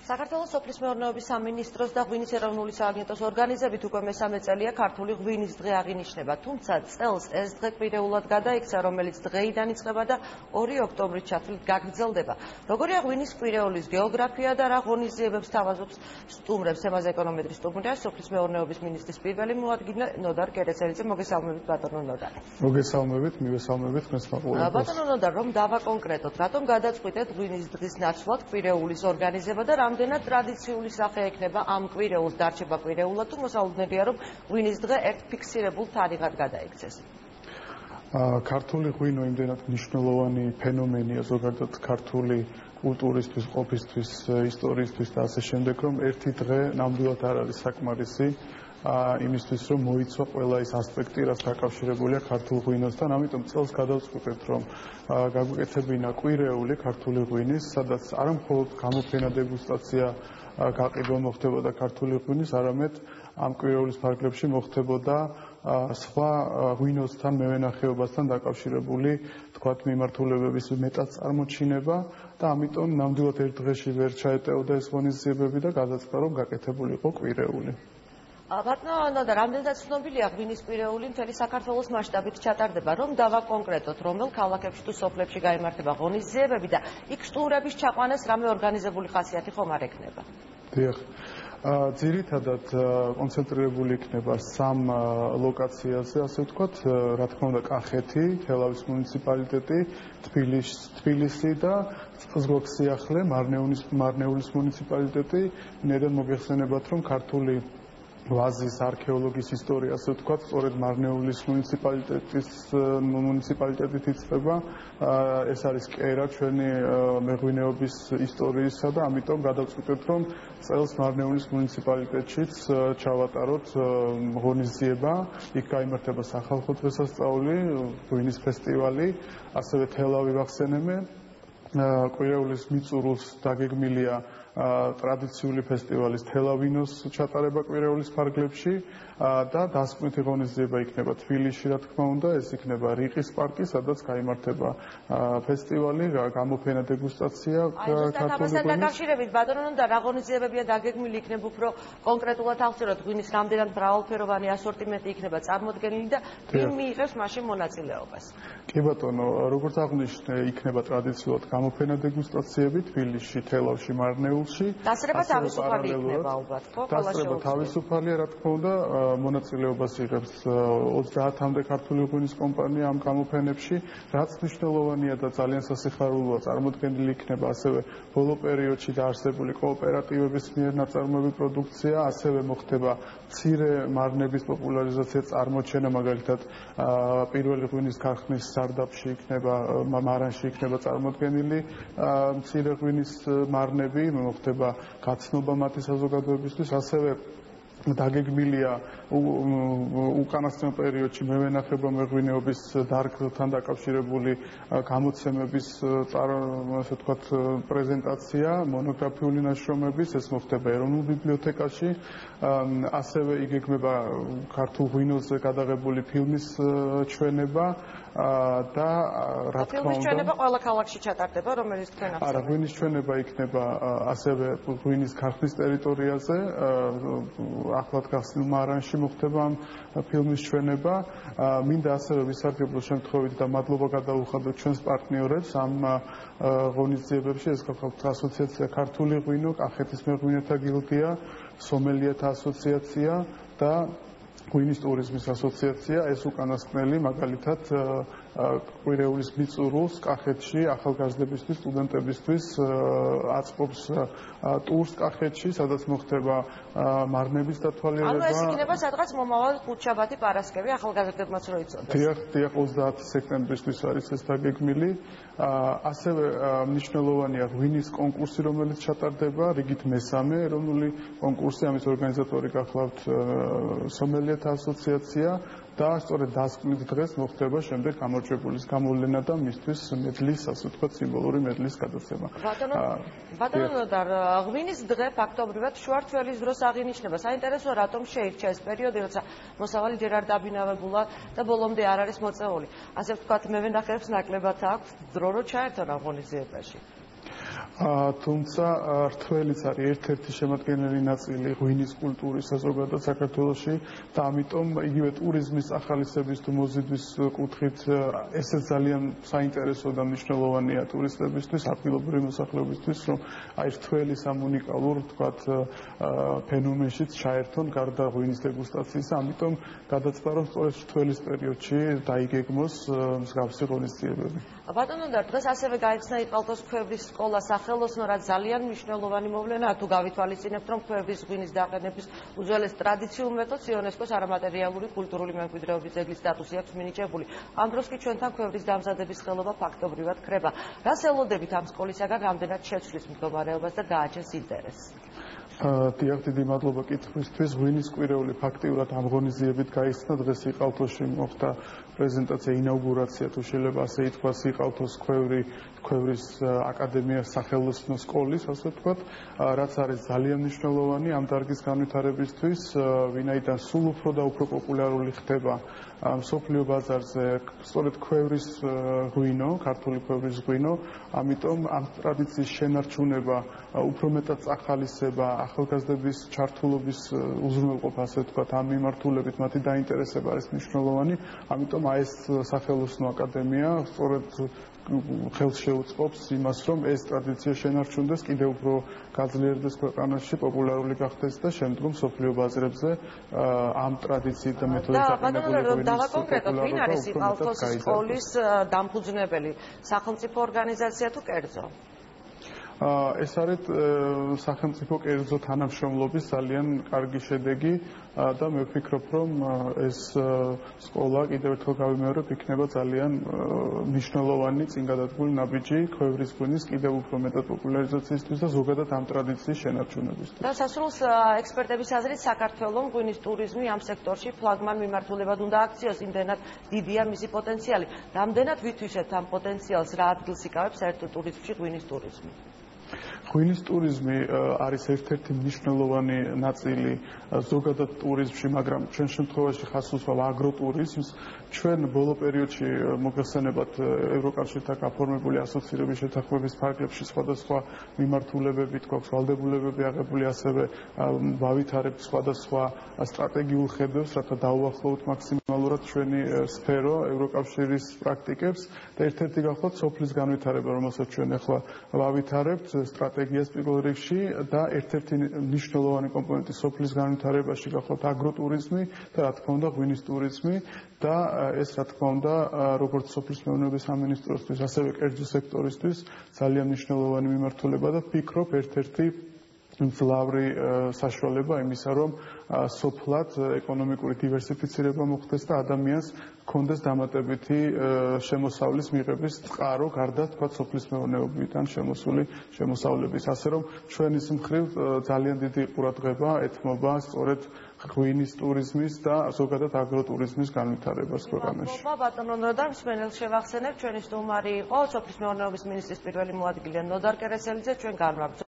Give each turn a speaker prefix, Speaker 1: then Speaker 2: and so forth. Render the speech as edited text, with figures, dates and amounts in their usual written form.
Speaker 1: საქართველოს სოფლის მეურნეობის სამინისტროს და ღვინის ეროვნული სააგენტოს ორგანიზებით უკვე მესამე წელია ქართული ღვინის დღე აღინიშნება, თუმცა წელს ეს დღე კვირეულად გადაიქცა, რომელიც დღეიდან იწყება და 2 ოქტომბრის ჩათვლით გაგრძელდება. Როგორია ღვინის კვირეულის გეოგრაფია და რა ღონისძიებებს თავაზობს სტუმრებს? თემაზე ეკონომეტრის სტუმრია სოფლის მეურნეობის მინისტრის პირველი მოადგილე ნოდარ კერესელიძე. მოგესალმებით ბატონო ნოდარ.
Speaker 2: მოგესალმებით, მივესალმებით ხმის მაყურებელს.
Speaker 1: ბატონო ნოდარ, რომ დავაკონკრეტოთ, რატომ გადაწყვიტეთ ღვინის დღის ნაცვლად კვირეულის ორგანიზება და რამდენად ტრადიციული სახე ექნება ამ კვირეულს, დარჩება კვირეულად თუ მოსალოდნელია, რომ ღვინის დღე ერთ ფიქსირებულ თარიღად გადაიქცეს?
Speaker 2: ქართული ღვინო იმდენად მნიშვნელოვანი ფენომენია ზოგადად ქართული კულტურისთვის, ყოფისთვის, ისტორიისთვის და ასე შემდეგ, რომ ერთი დღე ნამდვილად არ არის საკმარისი იმისთვის, რომ მოიცვა ყველა ის ასპექტი, რაც დაკავშირებულია ქართულ ღვინოსთან. ამიტომ წელს გადავწყვეტეთ, რომ გაგვეკეთებინა კვირეული ქართული ღვინის, სადაც არა მხოლოდ გამოფენა დეგუსტაცია გაყიდვა მოხდებოდა ქართული ღვინის, არამედ ამ კვირეულის ფარგლებში მოხდებოდა სხვა ღვინოსთან, მევენახეობასთან დაკავშირებული თქვათ მიმართულებების მეტად წარმოჩინება და ამიტომ ნამდვილად ერთ დღეში ვერ ჩაეტეოდა ეს ღონისძიებები და გადაწყდა, რომ გაკეთებული იყო კვირეული.
Speaker 1: ბატონო ნოდარ, რამდენად ცნობილია ღვინის კვირეული მთელი საქართველოს მასშტაბით ჩატარდება, რომ დავაკონკრეტოთ, რომელ ქალაქებში თუ სოფლებში გაიმართება ღონისძიებები და იქ სტუმრების ჩაყვანას რამე ორგანიზებული ხასიათი ხომ არ ექნება?
Speaker 2: დიახ. ძირითადად კონცენტრირებული იქნება 3 ლოკაციაზე, ასე ვთქვათ, რა თქმა უნდა, კახეთი, თელავის მუნიციპალიტეტი, თბილისი და წყალსიახლე, მარნეულის მუნიციპალიტეტი. ნედან მოგეხსენებათ, რომ ქართული ვაზის არქეოლოგიის ისტორია, ასე ვთქვათ, სწორედ მარნეულის მუნიციპალიტეტით იწყება. ეს არის კერა ჩვენი მეღვინეობის ისტორიისა და ამიტომ გადავწყვიტეთ, რომ წელს მარნეულის მუნიციპალიტეტშიც ჩავატაროთ ღონისძიება. იქ გაიმართება სახალხო დღესასწაული, ღვინის ფესტივალი, ასევე თელავი ვახსენებთ. კვირეულის მიწურულს დაგეგმილია ტრადიციული ფესტივალის თელავინოს ჩატარება კვირეულის ფარგლებში და დასკვნითი ღონისძიება იქნება თბილისში, რა თქმა უნდა, ეს იქნება რიყის პარკი, სადაც გაიმართება ფესტივალი, გამოფენა დეგუსტაცია
Speaker 1: ქართული ღვინის. დაკავშირებით ბატონო ნოდარ, რა ღონისძიებებია დაგეგმილი, იქნება უფრო კონკრეტულად აღწეროთ, ღვინის რამდენად მრავალფეროვანი ასორტიმენტი იქნება წარმოდგენილი და ვინ მიიღებს მასში მონაწილეობას?
Speaker 2: კი ბატონო, როგორც აღნიშნე, იქნება ტრადიციულად გამოფენა დეგუსტაციები თბილისში, თელავში, მარნეულში.
Speaker 1: დასწრება თავისუფალი იქნება ალბათ, ხო?
Speaker 2: დასწრება თავისუფალია, რა თქმა უნდა, მონაწილეობას იღებს 30-მდე ქართული ღვინის კომპანია ამ გამოფენებში, რაც მნიშვნელოვანია და ძალიან სასიხარულოა, წარმოდგენილი იქნება ასევე ბოლო პერიოდში დაარსებული კოოპერატივების მიერ ნაწარმოები პროდუქცია, ასევე მოხდება მცირე მარნების პოპულარიზაცია, წარმოჩენა, მაგალითად პირველი ღვინის ქარხნის სარდაფში იქნება, მარანში იქნება წარმოდგენილი მცირე ღვინის მარნები, მოხდება გაცნობა მათი საზოგადოებისთვის, ასევე დაგეგმილია უკანასკნელ პერიოდში მევენახეობა მეღვინეობის დარგთან დაკავშირებული გამოცემების ასე ვთქვათ პრეზენტაცია, მონოგრაფიული ნაშრომების, ეს მოხდება ეროვნულ ბიბლიოთეკაში, ასევე იგეგმება ქართულ ღვინოზე გადაღებული ფილმის ჩვენება და რა თქმა უნდა
Speaker 1: ფილმის ჩვენება ყველა ქალაქში ჩატარდება, რომელიც თქვენ ახსენეთ.
Speaker 2: არა, ღვინის ჩვენება იქნება ასევე ღვინის ქარხნის ტერიტორიაზე, ახლად გახსნილ მარანში მოხდება ამ ფილმის ჩვენება. მინდა ასევე ვისარგებლო შემთხვევით და მადლობა გადაუხადოთ ჩვენს პარტნიორებს ამ ღონისძიებებში, ეს გახლავთ ასოციაცია ქართული ღვინო, კახეთის მეღვინეთა გილდია, სომელიეთა ასოციაცია და ღვინის ტურიზმის ასოციაცია. ეს უკანასკნელი მაგალითად კვირეულის მიწურულს კახეთში ახალგაზრდებისთვის, სტუდენტებისთვის აწყობს ტურს კახეთში, სადაც მოხდება მარნების დათვალიერება.
Speaker 1: ანუ ეს იქნება სადღაც მომავალ ხუთშაბათი პარასკევი ახალგაზრდებმაც რო იცოდეს.
Speaker 2: დიახ, 30 სექტემბრისთვის არის ეს დაგეგმილი. ასევე მნიშვნელოვანია ღვინის კონკურსი, რომელიც ჩატარდება, რიგით მესამე ეროვნული კონკურსი, ამის ორგანიზატორი გახლავთ სომელიეთა ასოციაცია და სწორედ დასკვნით დღეს მოხდება შემდეგ გამარჯვებულის გამოვლენა და მისთვის მედლის, ასე ვთქვათ, სიმბოლური მედლის გადაცემა.
Speaker 1: ბატონო ნოდარ, ღვინის დღე ფაქტობრივად შუარცველის დროს აღინიშნება. საინტერესოა, რატომ შეირჩა ეს პერიოდი, როცა მოსავალი ჯერ არ დაბინავებულა და ბოლომდე არ არის მოწეული. ასე ვთქვათ, მევენახეებს ნაკლებად აქვს დრო, რომ ჩაერთონ ამ ღონისძიებაში.
Speaker 2: თუმცა რთველიც არის ერთ-ერთი შემადგენელი ნაწილი ღვინის კულტურის საზოგადოებრივ საქართველოში და ამიტომ იგივე ტურიზმის ახალისების თუ მოზიდვის კუთხით ესეც ძალიან საინტერესო და მნიშვნელოვანია ტურისტებისთვის, ადგილობრივი მოსახლეობისთვის, რომ აი რთველის ამ უნიკალურ, ვთქვათ, ფენომენშიც ჩაერთონ გარდა ღვინის დეგუსტაციისა, ამიტომ გადაწყდა რომ სწორედ რთველის პერიოდში დაიგეგმოს მსგავსი ღონისძიებები.
Speaker 1: ბატონო და დღეს ასევე გაიხსნა იყალთოს ქვევრის სკოლა სახელოსნო, რაც ძალიან მნიშვნელოვანი მოვლენაა თუ გავითვალისწინებთ, რომ ქვევრის ღვინის დაყენების უძველეს ტრადიციულ მეთოდს იუნესკოს არამატერიალური კულტურული მემკვიდრეობის ძეგლის სტატუსი აქვს მინიჭებული. ამ დროს კი ჩვენთან ქვევრის დამზადების ხელობა ფაქტობრივად ქრება. რას ელოდებით ამ სკოლისაგან რამდენად შეცვლის მდგომარეობას და გააჩენს ინტერესს?
Speaker 2: დიახ, დიდი მადლობა კითხვისთვის. ღვინის კვირეული ფაქტიურად ამ ღონისძიებით გაიხსნა. დღეს იყალთოში მოხდა პრეზენტაცია, ინაუგურაცია, თუ შეიძლება ასე ითქვას, იყალთოს ქვევრის აკადემიას სახელოსნო სკოლის, ასე ვთქვათ, რაც არის ძალიან მნიშვნელოვანი ამ დარგის განვითარებისთვის, ვინაიდან სულ უფრო და უფრო პოპულარული ხდება მსოფლიო ბაზარზე სწორედ ქვევრის ღვინო, ქართული ქვევრის ღვინო, ამიტომ ამ ტრადიციის შენარჩუნება, უფრო მეტად წახალისება, ახალგაზრდების ჩართულობის უზრუნველყოფა, ასე ვთქვათ, ამ მიმართულებით მათი დაინტერესება არის მნიშვნელოვანი, ამიტომ აი ეს სახელოსნო აკადემია სწორედ ხელს შეუწყობს იმას, რომ ეს ტრადიცია შენარჩუნდეს, კიდევ უფრო გაძლიერდეს ქვეყანაში, პოპულარული გახდეს და შემდგომ მსოფლიო ბაზრებზე ამ ტრადიციით და მეთოდით აყენებული ღვინის
Speaker 1: დავაკონკრეტოთ, ვინ არის იყალთოს სკოლის დამფუძნებელი, სახელმწიფო ორგანიზაცია თუ კერძო?
Speaker 2: ეს არის სახელმწიფო კერძო თანამშრომლობის ძალიან კარგი შედეგი და მე ვფიქრობ, რომ ეს სკოლა კიდევ ერთხელ გავიმეორებ, იქნება ძალიან მნიშვნელოვანი წინ გადადგმული ნაბიჯი ქვევრის ღვინის კიდევ უფრო მეტად პოპულარიზაციისთვის და ზოგადად ამ ტრადიციის შენარჩუნებისთვის.
Speaker 1: და სასრულს ექსპერტების აზრით საქართველოს ღვინის ტურიზმი ამ სექტორში ფლაგმან მიმართულებად უნდა აქციოს, იმდენად დიდია მისი პოტენციალი. რამდენად ვითვისებთ ამ პოტენციალს, რა ადგილს იკავებს საერთო ტურიზმში ღვინის ტურიზმი?
Speaker 2: ღვინის ტურიზმი არის ერთ-ერთი მნიშვნელოვანი ნაწილი ზოგადად ტურიზმში, მაგრამ ჩვენ შემთხვევაში ხას უსვამ აგროტურიზმს. ჩვენ ბოლო პერიოდში მოგხსენებათ ევროკავშირთან გაფორმებული ასოცირების შეთანხმების ფარგლებში სხვადასხვა მიმართულებებით გვაქვს ვალდებულებები აღებული, ასევე ვავითარებთ სხვადასხვა სტრატეგიულ ხედვებს, რათა დაუახლოვოთ მაქსიმალურად ჩვენი სფერო ევროკავშირის პრაქტიკებს და ერთ-ერთი გახლავთ სოფლის განვითარება, რომელსაც ჩვენ ახლა ვავითარებთ სტრატეგიას პირველ რიგში და ერთ-ერთი მნიშვნელოვანი კომპონენტი სოფლის განვითარებაში გახლავთ აგროტურიზმი და რა თქმა უნდა ღვინის ტურიზმი და ეს რა თქმა უნდა როგორც სოფლის მეურნეობის სამინისტროსთვის, ასევე კერძო სექტორისთვის ძალიან მნიშვნელოვანი მიმართულება და ვფიქრობ ერთ-ერთი მძლავრი საშუალება იმისა, რომ სოფლად ეკონომიკური დივერსიფიცირება მოხდეს და ადამიანს ჰქონდეს დამატებითი შემოსავლის მიღების წყარო, გარდა თქვა სოფლის მეურნეობიდან შემოსული შემოსავლების. ასე რომ ჩვენის მხრივ ძალიან დიდი ყურადღება ეთმობა სწორედ ღვინის ტურიზმის და ზოგადად აგროტურიზმის განვითარებას ქვეყანაში.
Speaker 1: ბატონო ნოდარ, მსმენელს შევახსენებ, ჩვენი სტუმარი იყო სოფლის მეურნეობის მინისტრის პირველი მოადგილე ნოდარ კერესელიძე, ჩვენ განვაგრძობთ